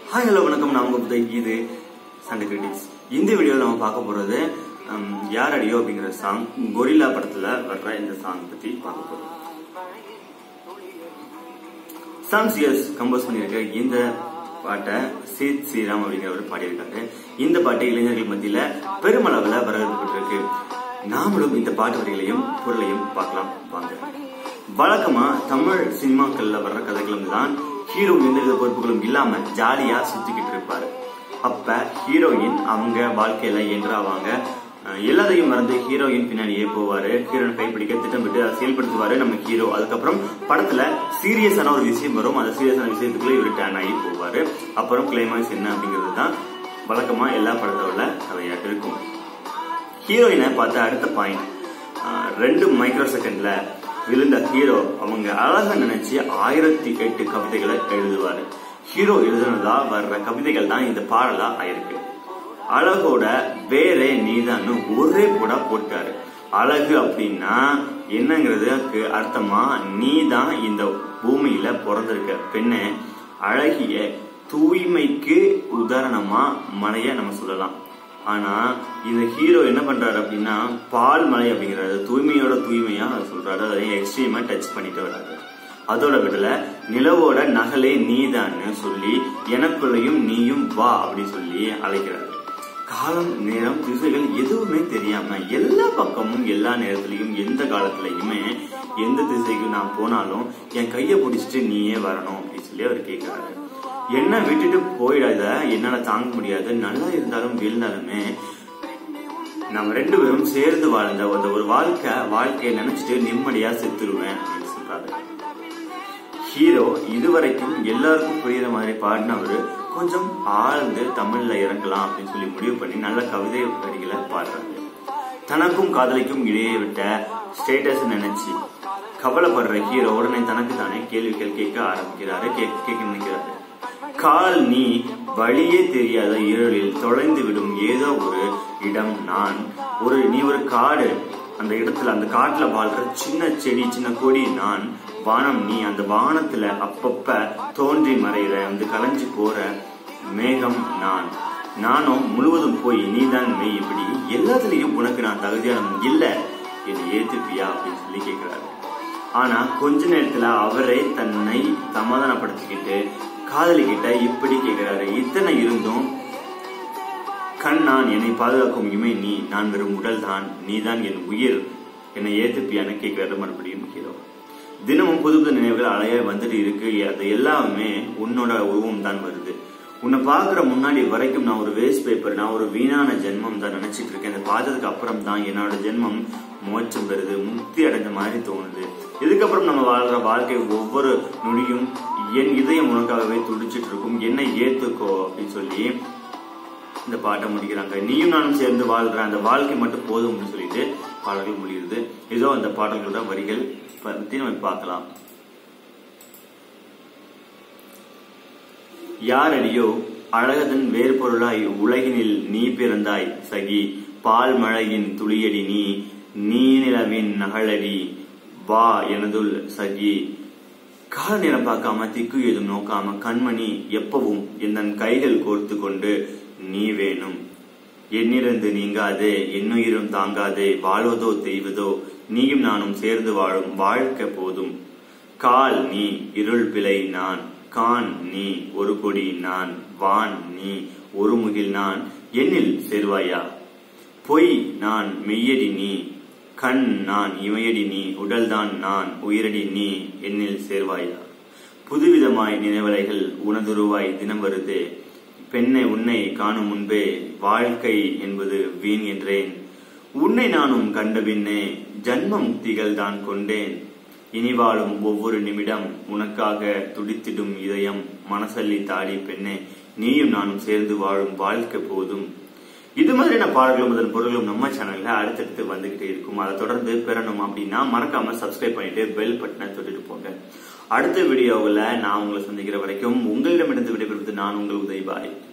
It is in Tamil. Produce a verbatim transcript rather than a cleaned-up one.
Hi, hello, வணக்கம். நான் உங்க Udhaya. இது Sunday Critics. இந்த வீடியோல நம்ம பார்க்க போறது யாரடியோ அப்படிங்கிற சாங் கொரில்லா படத்துல வர்ற இந்த சாங் பத்தி பார்க்க போறோம். Sam Sias கம்போஸ் பண்ணிருக்க இந்த பாட்டை Sid Sriram அப்படிங்கிறவர் பாடியிருக்காரு. இந்த பாட்டை இளைஞர்கள் மத்தியில பெருமளவுல வரவேற்பட்டிருக்கு. நாமளும் இந்த பாட்டு வரிகளையும் பொருளையும் பார்க்கலாம் வாங்க. வழக்கமா தமிழ் சினிமாக்கள்ல வர்ற கதைகளும் தான் ஹீரோ எந்தவித பொறுப்புகளும் இல்லாம ஜாலியா சுத்திக்கிட்டு இருப்பாரு. அப்ப ஹீரோயின் அவங்க வாழ்க்கையில என்றாவாங்க எல்லாத்தையும் மறந்து ஹீரோயின் பின்னாடியே போவாரு. ஹீரோனை கைப்பிடிக்க திட்டமிட்டு அதை செயல்படுத்துவாரு நம்ம ஹீரோ. அதுக்கப்புறம் படத்துல சீரியஸான ஒரு விஷயம் வரும். அந்த சீரியஸான விஷயத்துக்குள்ள இவரு டேன் ஆகி போவாரு. அப்புறம் கிளைமாக்ஸ் என்ன அப்படிங்கிறது தான் வழக்கமா எல்லா படத்தோட கதையாக இருக்கும். ஹீரோயினை பார்த்த அடுத்த பாயிண்ட், ரெண்டு மைக்ரோ செகண்ட்ல விழுந்த ஹீரோ அவங்க அழகா நினைச்சு ஆயிரத்தி எட்டு கவிதைகளை எழுதுவாரு. ஹீரோ எழுதுனதா வர்ற கவிதைகள் தான் இந்த பாடலா ஆயிருக்கு. அழகோட வேறே நீதான்னு ஒரே கூட போட்டாரு. அழகு அப்படின்னா என்னங்கிறதுக்கு அர்த்தமா நீதான் இந்த பூமியில பிறந்திருக்க பெண்ணே. அழகிய தூய்மைக்கு உதாரணமா மலைய நம்ம சொல்லலாம். ஆனா இந்த ஹீரோ என்ன பண்றாரு அப்படின்னா பால் மலை அப்படிங்கறது தூய்மையோட தூய்மையா சொல்றாரு. அதையும் எக்ஸ்ட்ரீமா டச் பண்ணிட்டு வர்றாரு. அதோட விடல நிலவோட நகலே நீதான்னு சொல்லி எனக்குள்ளையும் நீயும் வா அப்படி சொல்லி அழைக்கிறாரு. காலம் நேரம் திசைகள் எதுவுமே தெரியாம எல்லா பக்கமும் எல்லா நேரத்திலையும் எந்த காலத்திலயுமே எந்த திசைக்கு நான் போனாலும் என் கைய பிடிச்சிட்டு நீயே வரணும் அப்படின்னு சொல்லி அவர் கேட்கிறாரு. என்ன விட்டுட்டு போயிடாத, என்னால தாங்க முடியாது, நல்லா இருந்தாலும் வீழ்ந்தாலுமே நம்ம ரெண்டு பேரும் சேர்ந்து வாழ்ந்த அந்த ஒரு வாழ்க்கை வாழ்க்கையை நினைச்சிட்டு நிம்மதியா செத்துருவேன் அப்படின்னு சொல்றாரு. ஹீரோ இதுவரைக்கும் எல்லாருக்கும் புரியுற மாதிரி பாடினவரு கொஞ்சம் ஆழ்ந்து தமிழ்ல இறங்கலாம் அப்படின்னு சொல்லி முடிவு பண்ணி நல்ல கவிதை வரிகளை பாடுறாரு. தனக்கும் காதலிக்கும் இடையே விட்ட ஸ்டேட்டஸ் நினைச்சு கவலைப்படுற ஹீரோ உடனே தனக்கு தானே கேள்விகள் கேட்க ஆரம்பிக்கிறாரு. கேட்க நினைக்கிறாரு. கால் நீ வழியே தெரியாத இருளில் தொலைந்து விடும் ஏதோ ஒரு இடம் நான். ஒரு நீ ஒரு காடு, அந்த இடத்துல அந்த காட்டுல வாழ்ற சின்ன செடி சின்ன கொடி நான். வானம் நீ, அந்த வானத்துல அப்பப்ப தோன்றி மறைகிற வந்து கலைஞ்சு போற மேகம் நான். நானும் முழுவதும் போய் நீதான் மெய். இப்படி எல்லாத்துலயும் உனக்கு நான் தகுதியான இல்ல, என்னை ஏத்துப்பியா அப்படின்னு சொல்லி கேட்கிறாரு. ஆனா கொஞ்ச நேரத்துல அவரை தன்னை சமாதானப்படுத்திக்கிட்டு காதலி கிட்ட இப்படி கேட்கிறாரு. இத்தனை இருந்தும் கண் நான், என்னை பாதுகாக்கும் இமை நீ, நான் வெறும் உடல் தான், நீதான் என் உயிர், என்னை ஏத்துப்பியான்னு கேட்கிறாரு மறுபடியும் ஹீரோ. தினமும் புது புது நினைவுகள் அலைய வந்துட்டு இருக்கு. அது எல்லாமே உன்னோட உருவம் தான் வருது. உன்னை பாக்குற முன்னாடி வரைக்கும் நான் ஒரு வேஸ்ட் பேப்பர், நான் ஒரு வீணான ஜென்மம் தான் நினைச்சிட்டு இருக்கேன். இதை பார்த்ததுக்கு அப்புறம் தான் என்னோட ஜென்மம் மோட்சம் பெறுது, முக்தி அடைஞ்ச மாதிரி தோணுது. இதுக்கப்புறம் நம்ம வாழ்ற வாழ்க்கை ஒவ்வொரு நொடியும் என் இதயம் உனக்காகவே துடிச்சிட்டு இருக்கும், என்னை ஏத்துக்கோ அப்படின்னு சொல்லி இந்த பாட்டை முடிக்கிறாங்க. நீயும் நானும் சேர்ந்து வாழ்ற அந்த வாழ்க்கை மட்டும் போதும் அப்படின்னு சொல்லிட்டு பாடல்கள் முடியுது. இதோ அந்த பாடல்களோட வரிகள் பத்தி நம்ம பார்க்கலாம். யாரடியோ அழகதன் வேறு பொருளாய் உலகினில் நீ பிறந்தாய் சகி. பால் மழையின் துளியடி நீ, நீ நிலவின் நகழடி வா எனதுள் சகி. கால நேரம் பார்க்காம திக்கு ஏதும் நோக்காம கண்மணி எப்பவும் என் கைகள் கோர்த்து கொண்டு நீ வேணும். என்னிருந்து நீங்காதே, என்னுயிரும் தாங்காதே, வாழ்வதோ தெய்வதோ நீயும் நானும் சேர்ந்து வாழும் வாழ்க்கை போதும். கால் நீ, இருள் பிழை நான், கான் நீ, ஒரு கொடி நான், வான் நீ, ஒரு முகில் நான், என்னில் சேர்வாயா. பொய் நான், மெய்யடி நீ, கண் நான், இமையடி நீ, உடல்தான் நான், உயிரடி நீ, என்னில் சேர்வாயா. புதுவிதமாய் நினைவலைகள் உனதுருவாய் தினம் வருதே, பெண்ணை உன்னை காணும் முன்பே வாழ்க்கை என்பது வீண் என்றேன். உன்னை நானும் கண்ட பின்னே ஜன்ம முக்திகள் தான் கொண்டேன். இனி வாழும் ஒவ்வொரு நிமிடம் உனக்காக துடித்திடும் இதயம் மனசல்லி தாடி பெண்ணே, நீயும் நானும் சேர்ந்து வாழும் வாழ்க்கை போதும். இது மாதிரியான பாடல்களும் அதன் பொருளும் நம்ம சேனல்ல அடுத்தடுத்து வந்துகிட்டே இருக்கும். அதை தொடர்ந்து பெறணும் அப்படின்னா மறக்காம சப்ஸ்கிரைப் பண்ணிட்டு பெல் பட்டனை தொட்டுட்டு போங்க. அடுத்த வீடியோவில் நான் உங்களை சந்திக்கிற வரைக்கும் உங்களிடமிருந்து விடைபெறுவது நான் உங்கள் உதய். பாய்.